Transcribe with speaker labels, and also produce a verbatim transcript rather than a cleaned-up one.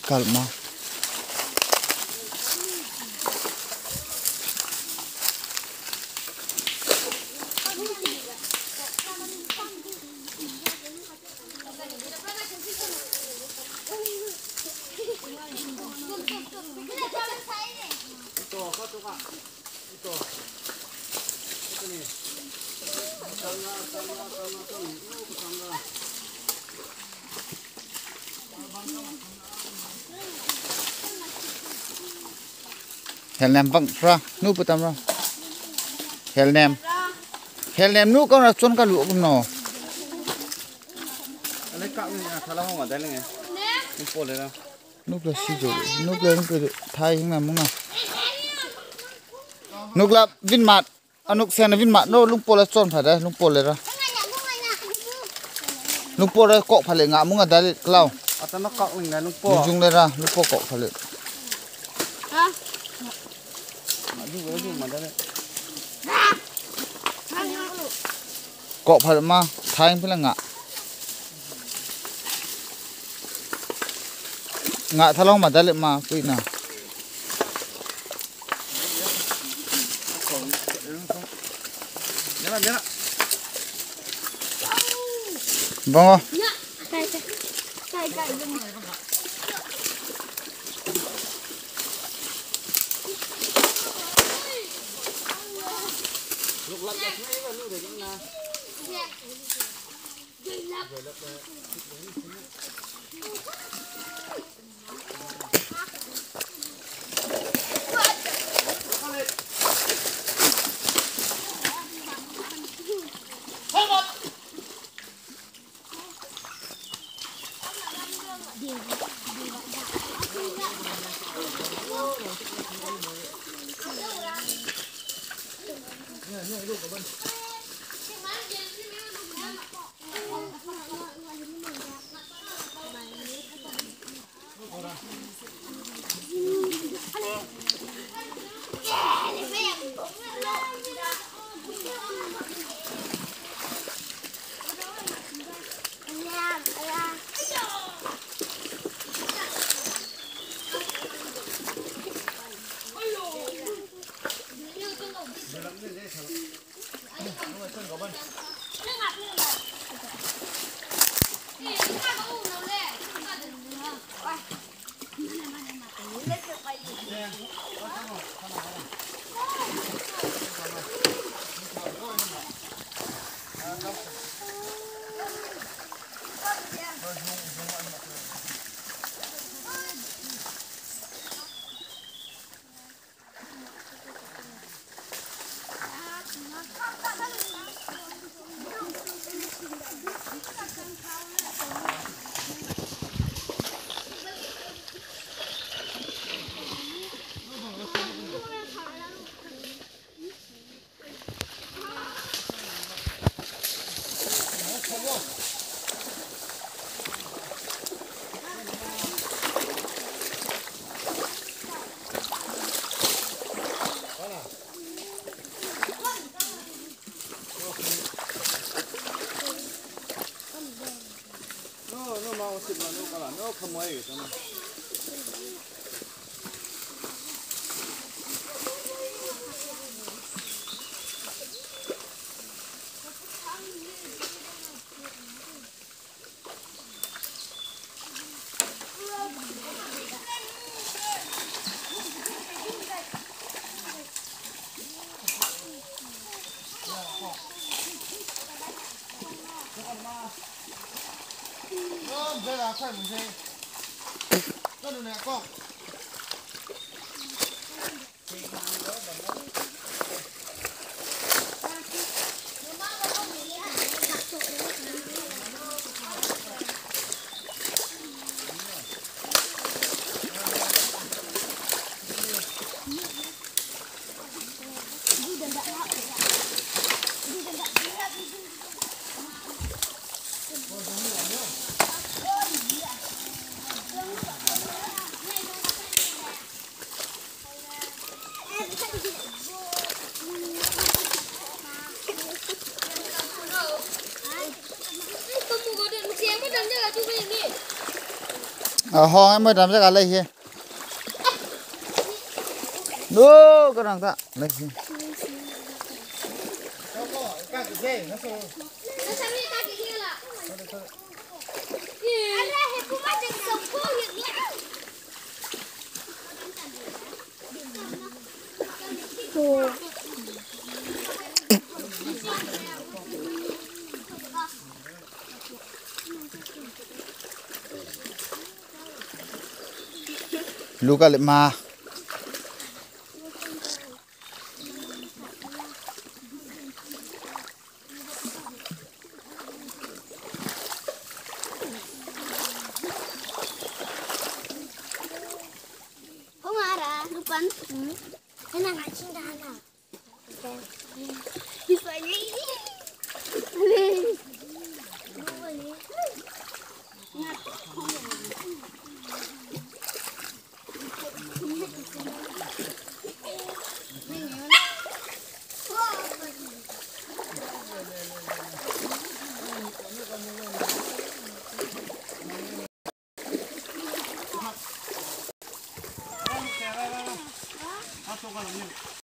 Speaker 1: kalma hel nem bang ra nu putam ra hel nem hel nem nu con là chôn cả lũ con nò
Speaker 2: lấy cạo như là thà lao không ở đây này nu poเลยđâu
Speaker 1: nu là xí rồi nu là nu là thay hình nào mông nào nu là vin mat anh nu xem là vin mat nó lung po là chôn phải đấy lung poเลยra lung po đấy cọ phảiเลยngã mông ở đây lao
Speaker 2: ở đây nó cạo mình này nu po
Speaker 1: dùng đây ra lung po cọ phảiเลย
Speaker 2: dùng dùng mà đây
Speaker 1: cọ phải mà thay phải là ngã ngã thà long mà đây mà quý nào
Speaker 2: nhớ là nhớ là
Speaker 1: vâng ạ
Speaker 2: lúc lật được ngay vào lúc để chúng ta nó không mấy cái đó đây là phải mình xem con đường này con
Speaker 1: ở hòn em mới làm ra cả lấy gì nô cái nào ta lấy gì luka lima
Speaker 3: Lupan, enak nggak cinta anak? Bisa ini.